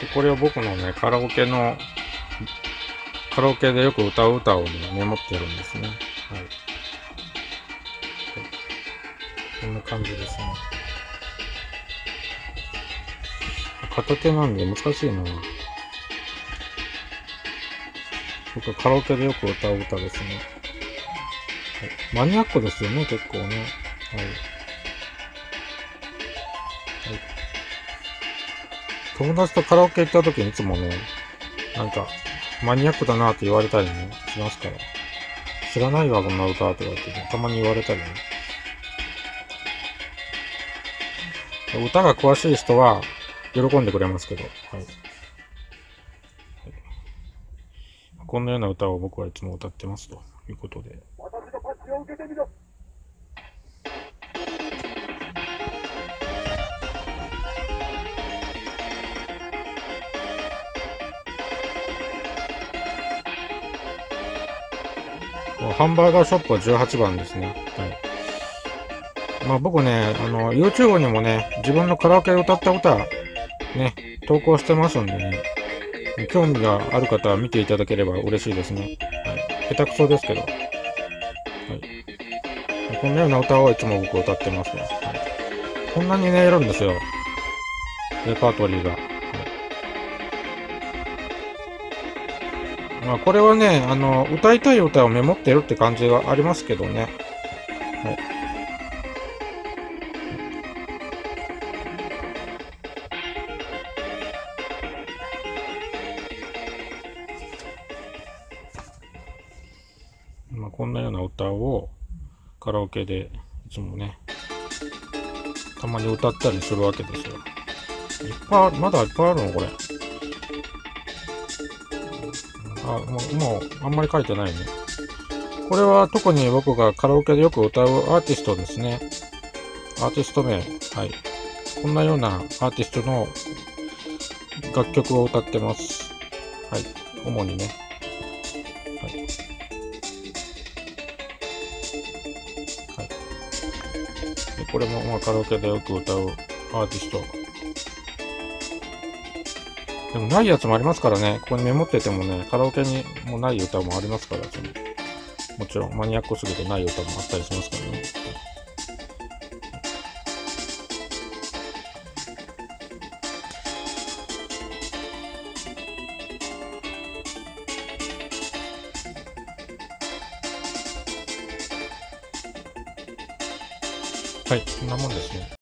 これを僕のね、カラオケでよく歌う歌をね、メモってるんですね。はい。こんな感じですね。片手なんで難しいな。僕はカラオケでよく歌う歌ですね。はい、マニアックですよね、結構ね。はい。はい。友達とカラオケ行った時にいつもね、なんか、マニアックだなって言われたりね、しますから。知らないわ、こんな歌とかって、ね、たまに言われたりね。歌が詳しい人は喜んでくれますけど、はい。こんなような歌を僕はいつも歌ってますということで。私のパッチを受けてみろ。ハンバーガーショップは18番ですね。はい。まあ僕ね、YouTube にもね、自分のカラオケで歌った歌、ね、投稿してますんでね、興味がある方は見ていただければ嬉しいですね。はい。下手くそですけど。はい。こんなような歌をいつも僕歌ってますね。はい。こんなにね、いるんですよ。レパートリーが。はい。まあこれはね、歌いたい歌をメモってるって感じはありますけどね。はい。まあ、こんなような歌をカラオケでいつもね、たまに歌ったりするわけですよ。いっぱい、まだいっぱいあるのこれ。もう、あんまり書いてないね。これは特に僕がカラオケでよく歌うアーティストですね。アーティスト名。はい。こんなようなアーティストの楽曲を歌ってます。はい。主にね。はい。はい。でこれも、まあ、カラオケでよく歌うアーティスト。でもないやつもありますからね。ここにメモっててもね、カラオケにもない歌もありますから、もちろんマニアックすぎてない歌もあったりしますからね。はい、こんなもんですね。